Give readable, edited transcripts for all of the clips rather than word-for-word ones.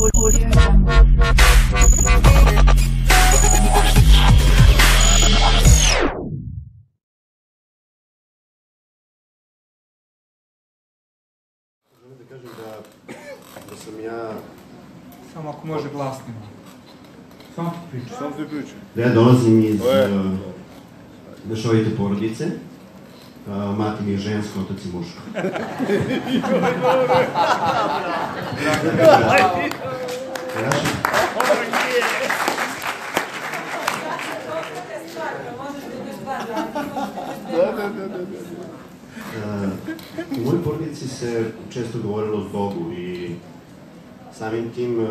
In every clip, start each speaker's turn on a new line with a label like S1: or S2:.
S1: Da kažem da sam ja...
S2: Samo ako može glasnimo. Samo ti priča.
S3: Samo ti priča.
S1: Da ja dolazim iz mešovite porodice. Mati mi je žensko, otac je muško. U mojoj porodici se često govorilo o Bogu i samim tim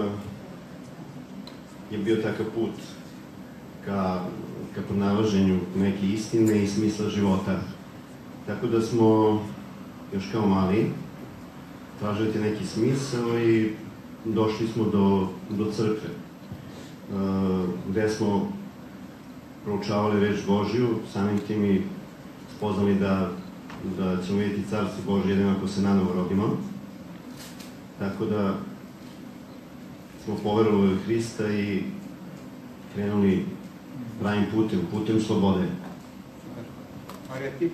S1: je bio takav put ka pronalaženju neke istine i smisla života. Tako da smo još kao mali tražili neki smisao i došli smo do crkve, gde smo proučavali reč Božju, samim tim i spoznali da ćemo vidjeti Carstvo Božje jedino ako se nanovo rodimo. Tako da smo poverovali u Hrista i krenuli pravim putem slobode.
S2: Marija, ti?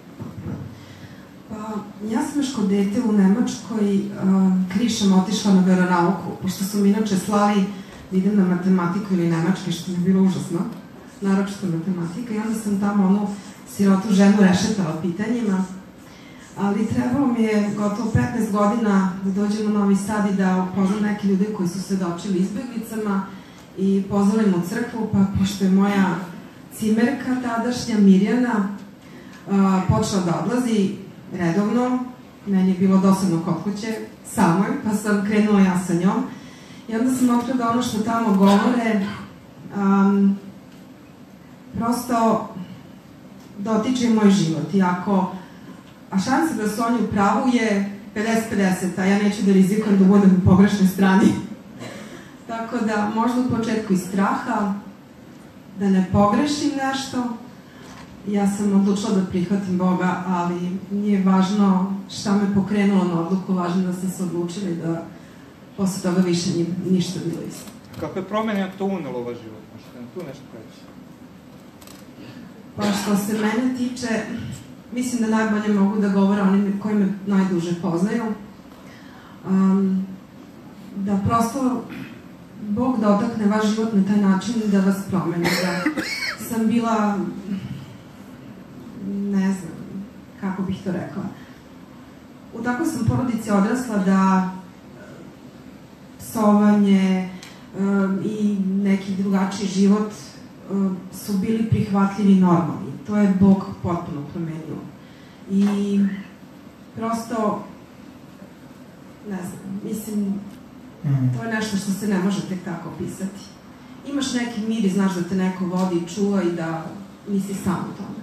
S4: Ja sam još kod dete u Nemačkoj krišom otišla na veronauku, pošto su mi inače slali da idem na matematiku ili nemačke, što mi je bilo užasno, naročito matematika, i onda sam tamo onu sirotu ženu rešetala pitanjima, ali trebalo mi je gotovo 15 godina da dođem u Novi Sad i da upoznam neke ljude koji su svedočili izbeglicama i pozvalim u crkvu, pa pošto je moja cimerka tadašnja Mirjana počela da odlazi redovno, meni je bilo dosadno kod kuće samoj, pa sam krenula ja sa njom i onda sam otkrila da ono što tamo govore prosto dotiče moj život i a šansa da su oni u pravu je 50-50, a ja neću da rizikujem da budem u pogrešnoj strani. Tako da možda u početku iz straha da ne pogrešim nešto, ja sam odlučila da prihvatim Boga, ali nije važno šta me pokrenulo na odluku, važno da sam se odlučila i da posle toga više ništa bilo isto.
S2: Kakve promene to unelo vaš život? Možete nam tu nešto reći?
S4: Pa što se mene tiče, mislim da najbolje mogu da govore oni koji me najduže poznaju. Da prosto Bog dotakne vaš život na taj način da vas promeni. Da sam bila, ne znam kako bih to rekla, u takvoj sam porodici odrasla da psovanje i neki drugačiji život su bili prihvatljivi i normalni. To je Bog potpuno promenio. I prosto, ne znam, mislim, to je nešto što se ne može tek tako opisati. Imaš neki mir i znaš da te neko vodi i čuva i da nisi sam u tome.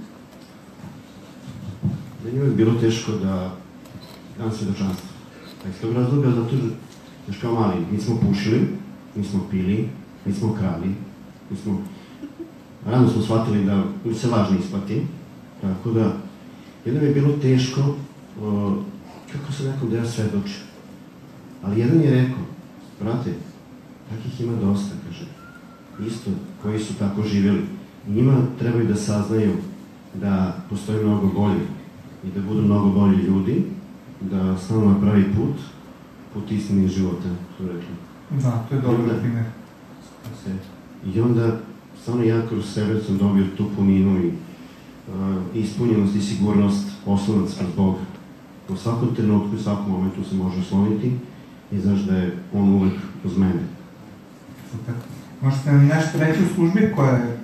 S1: Meni je bilo teško da dam svedočanstvo. Iz tog razloga, zato što, još kao mali, mi smo pušili, mi smo pili, mi smo krali, rano smo shvatili da se lažno isplati, tako da jedno je bilo teško, kako sam rekao da ja svedočim. Ali jedan je rekao, brate, takih ima dosta, kaže, isto, koji su tako živjeli. Njima trebaju da saznaju da postoji mnogo bolje i da budu mnogo bolji ljudi, da stanu na pravi put istine života, su rekli.
S2: Da, to je dobro primjer.
S1: I onda, stvarno ja kroz sebe sam dobio tu puninu i ispunjenost i sigurnost oslonac kroz Boga. U svakom trenutku i svakom momentu se može osloniti i znaš da je On uvek uz mene.
S2: Super. Možete nam nešto reći u službi koje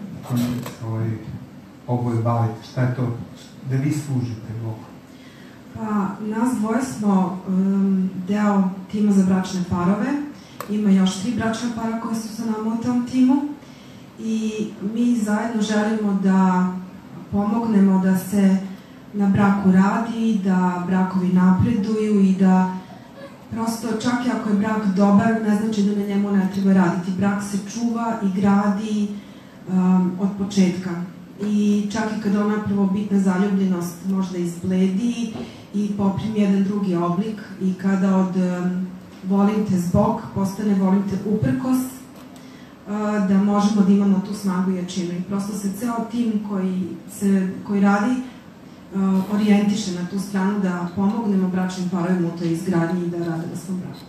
S2: oboje bavite? Šta je to da vi služite Bogu?
S4: Pa, nas dvoje smo deo tima za bračne parove. Ima još 3 bračna para koji su sa nama u tom timu. I mi zajedno želimo da pomognemo da se na braku radi, da brakovi napreduju i da prosto čak i ako je brak dobar, ne znači da na njemu ne treba raditi. Brak se čuva i gradi od početka. I čak i kada ona prvobitna zaljubljenost možda izbledi i poprimi jedan drugi oblik i kada od volim te zbog postane volim te uprkos, da možemo da imamo tu snagu i jačinu. I prosto se ceo tim koji radi orijentiše na tu stranu da pomognemo bračnim parovima u toj izgradnji i da rade na svom braku.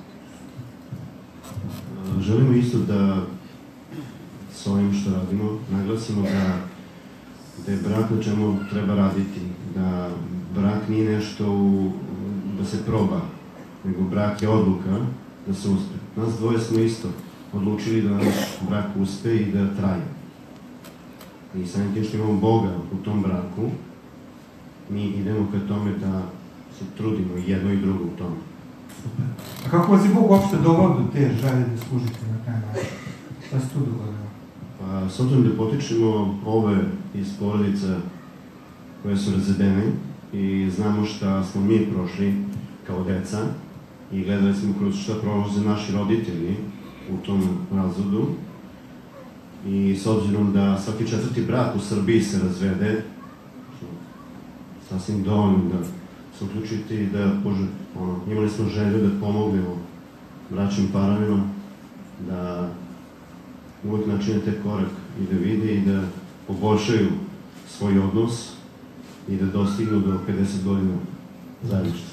S1: Želimo isto da s ovim što radimo naglasimo da je brak na čemu treba raditi, da brak nije nešto da se proba, nego brak je odluka da se uspe. Nas dvoje smo isto odlučili da naš brak uspe i da traje. I samim tim što imamo Boga u tom braku, mi idemo ka tome da se trudimo jedno i drugo u tome.
S2: Super. A kako vas je Bog uopšte doveo do te želje da služite na taj način? Šta se tu dogodilo?
S1: Pa, s obzirom da potičemo ove iz porodica koje su razvedene i znamo šta smo mi prošli kao deca i gledali smo kroz šta prolaze naši roditelji u tom razvodu i s obzirom da svaki 4. brak u Srbiji se razvede, sasvim dovoljno da se uključite i da imali smo želju da pomognemo bračnim parovima, da uvek načine te korak i da vide i da poboljšaju svoj odnos i da dostignu do 50 godina zajedništva.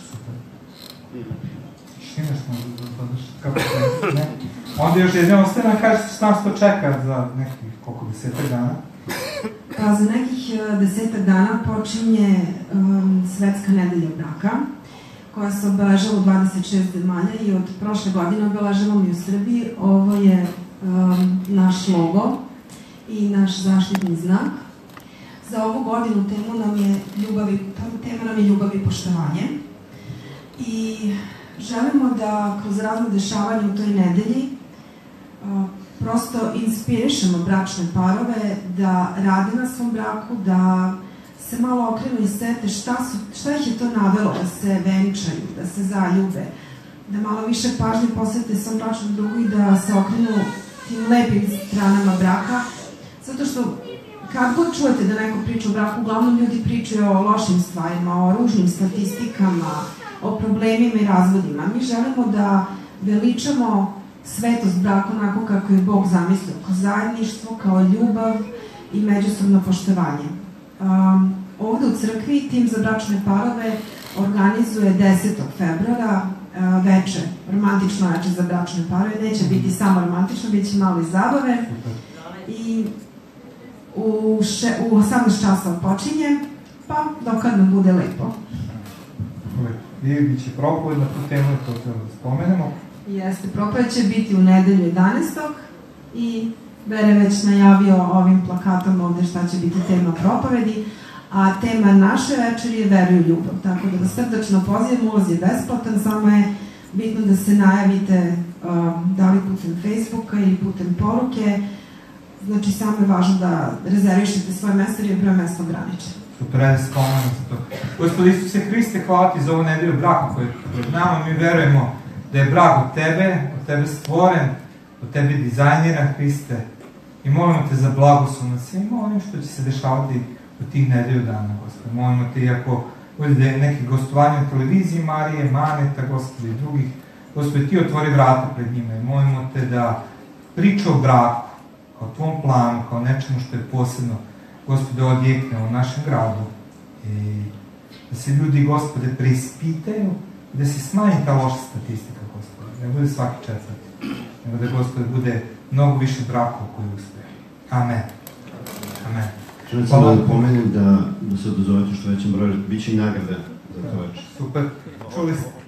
S2: Štimaš možda da dodaš kako se ne? Onda još jedno ostaje nam kažete šta nas to čeka za nekih koliko 10 dana?
S4: Pa za nekih 10 dana počinje Svetska nedelja braka, koja se obeležava u 26 zemalja i od prošle godine obeležavamo i u Srbiji. Ovo je naš logo i naš zaštitni znak. Za ovu godinu tema nam je ljubav i poštovanje. I želimo da kroz razne dešavanja u toj nedelji prosto inspirišemo bračne parove da rade na svom braku, da se malo okrenu i sete šta ih je to navelo da se venčaju, da se zaljube, da malo više pažnje posvete svom bračnom drugu i da se okrenu tim lepim stranama braka, zato što kad god čujete da neko priča o braku, uglavnom ljudi pričaju o lošim stvarima, o ružnim statistikama, o problemima i razvodima. Mi želimo da veličamo svetost braka onako kako je Bog zamislio, kao zajedništvo, kao ljubav i međusobno poštovanje. Ovde u crkvi tim za bračne parove organizuje 10. februara veče, romantično veče za bračne parove. Neće biti samo romantično, bit će malo i zabave. I u 18 časova počinje, pa dokad nam bude lepo.
S2: Biće propoved na tu temu, to treba da spomenemo.
S4: Jeste, propoved će biti u nedelju 11. i Bere već najavio ovim plakatom ovde šta će biti tema propovedi, a tema naše večeri je veru i ljubav, tako da srdačno pozivam, ulaz je besplatan, samo je bitno da se najavite da li putem Facebooka ili putem poruke, znači samo je važno da rezervišete svoje mesto jer je broj mesta ograničen.
S2: Super, ajde spomenuo za to. Gospod Isuse Hriste, hvala ti za ovu nedelju braka koju je pred nama. Mi verujemo da je brak od tebe stvoren, od tebe dizajniran, Hriste. I molimo te za blagoslov na svima onim što će se dešavati u tih nedelju dana, Gospod. Molimo te, iako bude neki gostovanje na televiziji Marije, Maneta, Gospod i drugih, Gospod, ti otvori vrata pred njima i molimo te da priča o braku, kao tvom planu, kao nečemu što je posebno, Gospode, odjekne u našem gradu i da se ljudi, Gospode, preispitaju i da se smanji ta loša statistika, Gospode. Ne bude svaki četvrti, nego da, Gospode, bude mnogo više brakova koji uspe. Amen. Amen.
S1: Želim samo da pomenem da se odazovete što većem broju, bit će i nagrada za to večer.
S2: Super. Čuli ste.